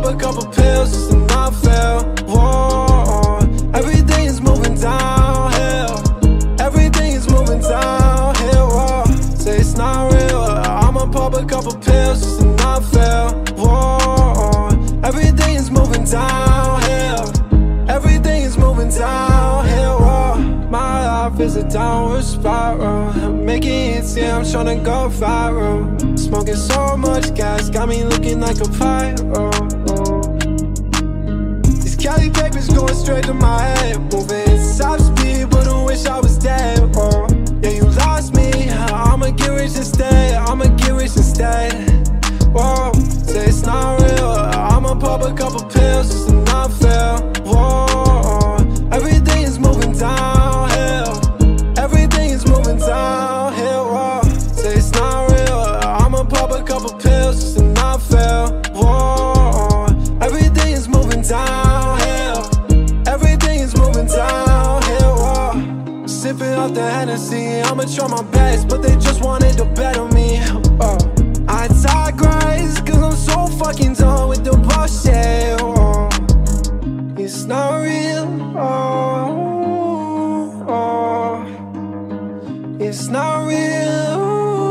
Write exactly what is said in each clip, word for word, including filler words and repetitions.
a couple pills just to not fail. Whoa, everything is moving downhill. Everything is moving downhill. Whoa, say it's not real. I'ma pop a couple pills just to not fail. Whoa, everything is moving downhill. Everything is moving downhill. Whoa, my life is a downward spiral. I'm making hits, yeah, I'm tryna go viral. Smoking so much gas, got me looking like a pyro. These Cali papers going straight to my head, moving top speed, but I wish I was dead. Oh, yeah, you lost me, I'ma get rich instead. I'ma get rich instead. Whoa, say it's not real. I'ma pop a couple pills just to not fail. Whoa, everything is moving downhill. Everything is moving downhill. Whoa, say it's not real. I'ma pop a couple pills just to not fail. Whoa, everything is moving downhill. Everything is moving downhill. Whoa, sipping off the Hennessy, I'ma try my best, but they just wanted to bet on me. Oh, I digress, cause I'm so fucking done with the bullshit. Oh, it's not real. Oh, oh, it's not real.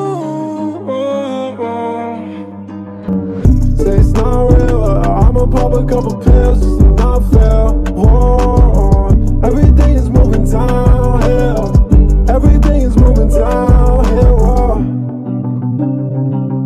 Oh, oh. Say it's not real. I'ma pop a couple pills just to not fail. Whoa, everything is moving downhill. Everything is moving downhill. Whoa.